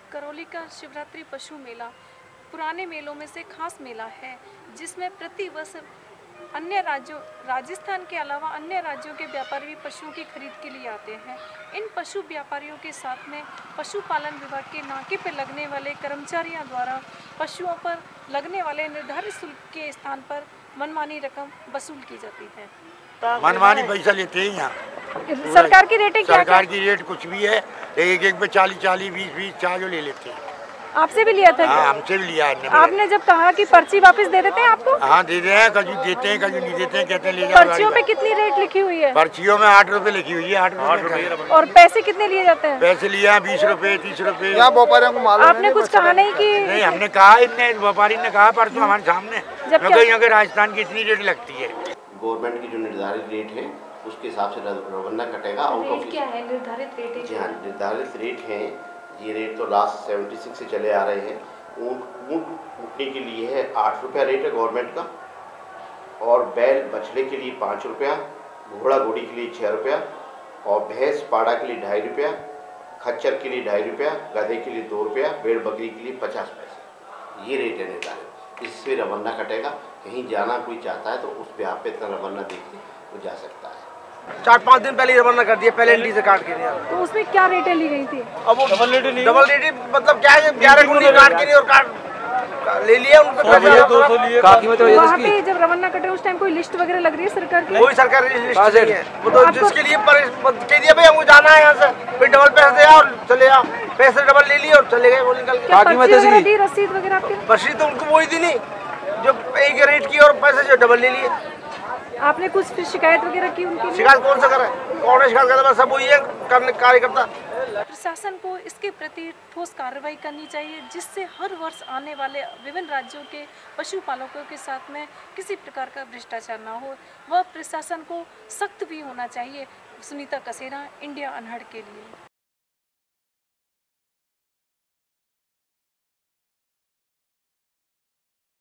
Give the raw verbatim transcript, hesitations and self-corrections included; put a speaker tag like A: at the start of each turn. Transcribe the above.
A: करौली का शिवरात्रि पशु मेला पुराने मेलों में से खास मेला है, जिसमें प्रति वर्ष अन्य राज्यों राजस्थान के अलावा अन्य राज्यों के व्यापारी भी पशुओं की खरीद के लिए आते हैं। इन पशु व्यापारियों के साथ में पशुपालन विभाग के नाके पर लगने वाले कर्मचारियों द्वारा पशुओं पर लगने वाले निर्धारित शुल्क के स्थान पर मनमानी रकम वसूल की जाती है।
B: मनमानी पैसा लेते हैं यहाँ।
A: सरकार की रेटें क्या?
B: सरकार की रेट कुछ भी है, एक एक पे चालीस चालीस बीस बीस चार्ज ले लेते हैं।
A: आपसे भी लिया था?
B: हाँ, हमसे भी लिया है।
A: आपने जब कहा कि पर्ची वापस दे देते हैं आपको?
B: हाँ, दे दे हैं, कभी देते हैं कभी नहीं देते हैं, कहते हैं ले जाओ।
A: पर्चियों पे कितनी रेट लिखी हुई है?
B: पर्चियों में आठ रुपए लिखी हुई है, आठ रुपए।
A: और पैसे कितने लिए जाते हैं?
B: पैसे लिए हैं बीस रुपए तीस रुपए।
C: व्यापारियों को मालूम।
A: आपने कुछ कहा नहीं कि?
B: नहीं, हमने कहा, इतने व्यापारी ने कहा परसों हमारे सामने, यहाँ के राजस्थान की इतनी रेट लगती है।
D: गवर्नमेंट की जो निर्धारित रेट है उसके हिसाब से रवाना कटेगा। आउट ऑफ
A: क्या है निर्धारित रेट?
D: जी हाँ, निर्धारित रेट है। ये रेट तो लास्ट सेवेंटी सिक्स से चले आ रहे हैं। ऊँट ऊँट उठने के लिए है आठ रुपया रेट है गवर्नमेंट का, और बैल बछड़े के लिए पाँच रुपया, घोड़ा घोड़ी के लिए छः रुपया, और भैंस पाड़ा के लिए ढाई रुपया, खच्चर के लिए ढाई रुपया, गधे के लिए दो रुपया, भेड़ बकरी के लिए पचास पैसे। ये रेट है निर्धारित, इससे रवाना कटेगा। कहीं जाना कोई चाहता है तो उस पे आप पे इतना रवाना देख के वो जा सकता है।
C: चार पाँच दिन पहले रवाना कर दिया, पहले एंट्री से काट के दिया।
A: तो उसमें क्या रेटें ली गई थी?
C: अब वो डबल रेट डबल रेट मतलब क्या है, ग्यारह गुनी काट के नहीं और काट ले लिया उनको।
A: वहाँ पे जब रवाना कटे उस टाइम कोई लिस्ट वगैरह लग रही है सरकार की?
C: कोई सरकारी लिस्ट नहीं है, वो तो जिसके लिए कह दिया भाई हमको जाना है यहाँ से, फिर डबल पैसे दे और चले आओ, पैसे डबल ले लिए और चले गए वो निकल के।
A: रसीद वगैरह आपके?
C: रसीद तो उनको वही दी नहीं जो एक रेट की, और पैसे जो डबल ले लिए।
A: आपने कुछ शिकायत वगैरह की उनकी?
C: शिकायत कौन सा करे, कौन शिकायत करता, सब वही है करने कार्यकर्ता।
A: प्रशासन को इसके प्रति ठोस कार्रवाई करनी चाहिए, जिससे हर वर्ष आने वाले विभिन्न राज्यों के पशुपालकों के साथ में किसी प्रकार का भ्रष्टाचार ना हो। वह प्रशासन को सख्त भी होना चाहिए। सुनीता कसेरा, इंडिया अनहड़ के लिए।